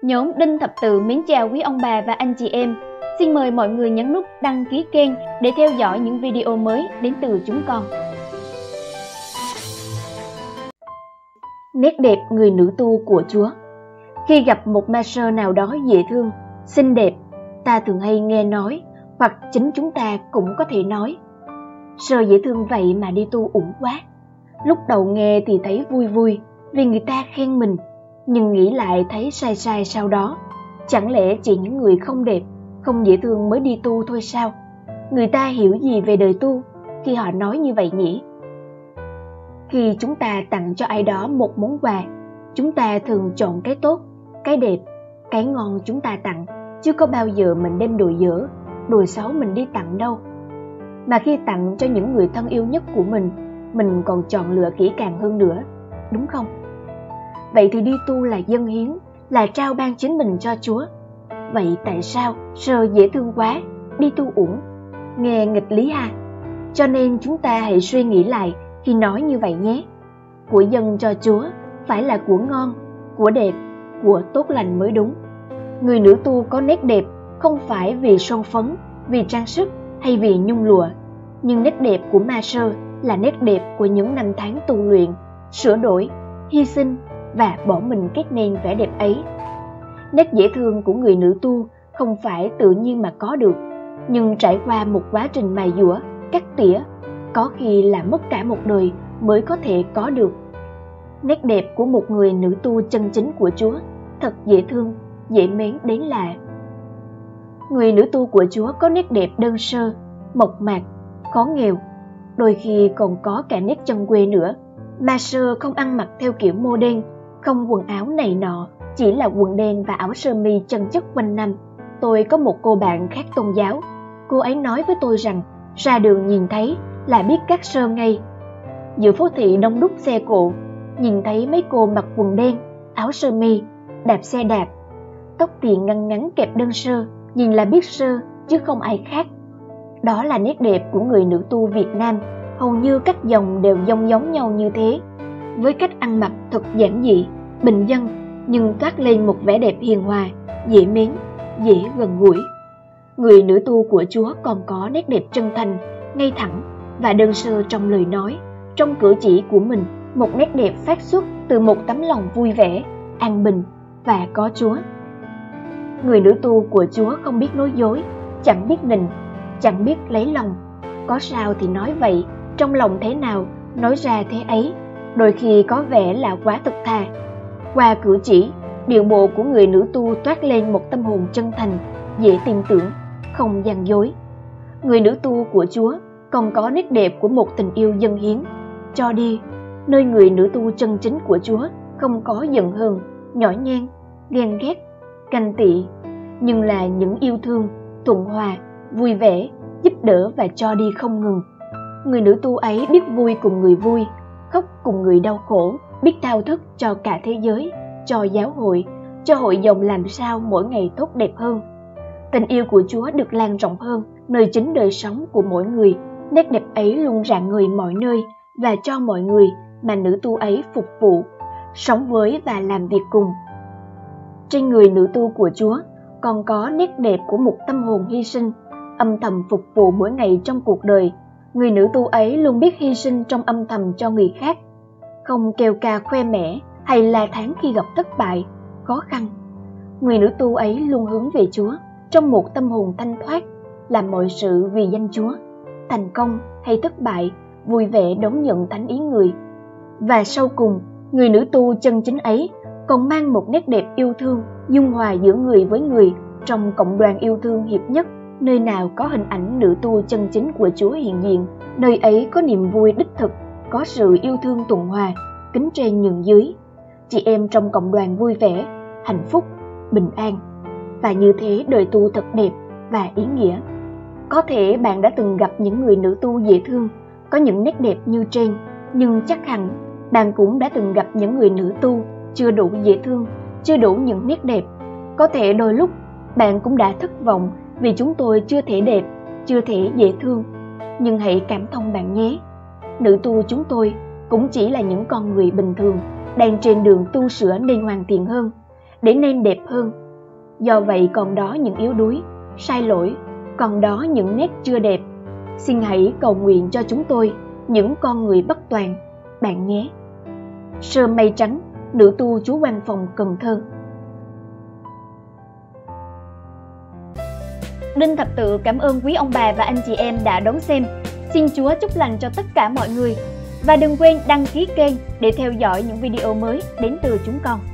Nhóm Đinh Thập Tự mến chào quý ông bà và anh chị em. Xin mời mọi người nhấn nút đăng ký kênh để theo dõi những video mới đến từ chúng con. Nét đẹp người nữ tu của Chúa. Khi gặp một ma sơ nào đó dễ thương, xinh đẹp, ta thường hay nghe nói, hoặc chính chúng ta cũng có thể nói: sơ dễ thương vậy mà đi tu uổng quá. Lúc đầu nghe thì thấy vui vui vì người ta khen mình, nhưng nghĩ lại thấy sai sai sau đó. Chẳng lẽ chỉ những người không đẹp, không dễ thương mới đi tu thôi sao? Người ta hiểu gì về đời tu khi họ nói như vậy nhỉ? Khi chúng ta tặng cho ai đó một món quà, chúng ta thường chọn cái tốt, cái đẹp, cái ngon chúng ta tặng, chứ có bao giờ mình đem đồ dở, đồ xấu mình đi tặng đâu. Mà khi tặng cho những người thân yêu nhất của mình còn chọn lựa kỹ càng hơn nữa, đúng không? Vậy thì đi tu là dâng hiến, là trao ban chính mình cho Chúa. Vậy tại sao sơ dễ thương quá, đi tu uổng? Nghe nghịch lý ha. Cho nên chúng ta hãy suy nghĩ lại khi nói như vậy nhé. Của dâng cho Chúa phải là của ngon, của đẹp, của tốt lành mới đúng. Người nữ tu có nét đẹp không phải vì son phấn, vì trang sức hay vì nhung lụa, nhưng nét đẹp của ma sơ là nét đẹp của những năm tháng tu luyện, sửa đổi, hy sinh và bỏ mình kết nên vẻ đẹp ấy. Nét dễ thương của người nữ tu không phải tự nhiên mà có được, nhưng trải qua một quá trình mài dũa, cắt tỉa, có khi là mất cả một đời mới có thể có được. Nét đẹp của một người nữ tu chân chính của Chúa thật dễ thương, dễ mến đến lạ. Người nữ tu của Chúa có nét đẹp đơn sơ, mộc mạc, khó nghèo, đôi khi còn có cả nét chân quê nữa. Ma sơ không ăn mặc theo kiểu mô đen, không quần áo này nọ, chỉ là quần đen và áo sơ mi chân chất quanh năm. Tôi có một cô bạn khác tôn giáo, cô ấy nói với tôi rằng ra đường nhìn thấy là biết cắt sơ ngay. Giữa phố thị đông đúc xe cộ, nhìn thấy mấy cô mặc quần đen, áo sơ mi, đạp xe đạp, tóc thì ngăn ngắn kẹp đơn sơ, nhìn là biết sơ chứ không ai khác. Đó là nét đẹp của người nữ tu Việt Nam, hầu như các dòng đều giống nhau như thế, với cách ăn mặc thật giản dị, bình dân, nhưng toát lên một vẻ đẹp hiền hòa, dễ mến, dễ gần gũi. Người nữ tu của Chúa còn có nét đẹp chân thành, ngay thẳng và đơn sơ trong lời nói, trong cử chỉ của mình, một nét đẹp phát xuất từ một tấm lòng vui vẻ, an bình và có Chúa. Người nữ tu của Chúa không biết nói dối, chẳng biết nịnh, chẳng biết lấy lòng. Có sao thì nói vậy, trong lòng thế nào nói ra thế ấy, đôi khi có vẻ là quá thật thà. Qua cử chỉ, điệu bộ của người nữ tu toát lên một tâm hồn chân thành, dễ tin tưởng, không gian dối. Người nữ tu của Chúa còn có nét đẹp của một tình yêu dâng hiến, cho đi, nơi người nữ tu chân chính của Chúa không có giận hờn, nhỏ nhen, ghen ghét, ganh tị, nhưng là những yêu thương, thuận hòa, vui vẻ, giúp đỡ và cho đi không ngừng. Người nữ tu ấy biết vui cùng người vui, khóc cùng người đau khổ, biết thao thức cho cả thế giới, cho giáo hội, cho hội dòng làm sao mỗi ngày tốt đẹp hơn. Tình yêu của Chúa được lan rộng hơn nơi chính đời sống của mỗi người. Nét đẹp ấy luôn rạng ngời mọi nơi và cho mọi người mà nữ tu ấy phục vụ, sống với và làm việc cùng. Trên người nữ tu của Chúa còn có nét đẹp của một tâm hồn hy sinh, âm thầm phục vụ mỗi ngày trong cuộc đời. Người nữ tu ấy luôn biết hy sinh trong âm thầm cho người khác, không kêu ca khoe mẽ hay la thán khi gặp thất bại, khó khăn. Người nữ tu ấy luôn hướng về Chúa trong một tâm hồn thanh thoát, làm mọi sự vì danh Chúa, thành công hay thất bại, vui vẻ đón nhận thánh ý người. Và sau cùng, người nữ tu chân chính ấy còn mang một nét đẹp yêu thương, dung hòa giữa người với người trong cộng đoàn yêu thương hiệp nhất. Nơi nào có hình ảnh nữ tu chân chính của Chúa hiện diện, nơi ấy có niềm vui đích thực, có sự yêu thương tuần hòa, kính trên nhường dưới. Chị em trong cộng đoàn vui vẻ, hạnh phúc, bình an. Và như thế đời tu thật đẹp và ý nghĩa. Có thể bạn đã từng gặp những người nữ tu dễ thương, có những nét đẹp như trên, nhưng chắc hẳn bạn cũng đã từng gặp những người nữ tu chưa đủ dễ thương, chưa đủ những nét đẹp. Có thể đôi lúc bạn cũng đã thất vọng vì chúng tôi chưa thể đẹp, chưa thể dễ thương. Nhưng hãy cảm thông bạn nhé. Nữ tu chúng tôi cũng chỉ là những con người bình thường, đang trên đường tu sửa nên hoàn thiện hơn, để nên đẹp hơn. Do vậy còn đó những yếu đuối, sai lỗi, còn đó những nét chưa đẹp. Xin hãy cầu nguyện cho chúng tôi, những con người bất toàn, bạn nhé. Sơ Mây Trắng, nữ tu Chúa Quan Phòng, Cần Thơ. Đinh Thập Tự cảm ơn quý ông bà và anh chị em đã đón xem. Xin Chúa chúc lành cho tất cả mọi người. Và đừng quên đăng ký kênh để theo dõi những video mới đến từ chúng con.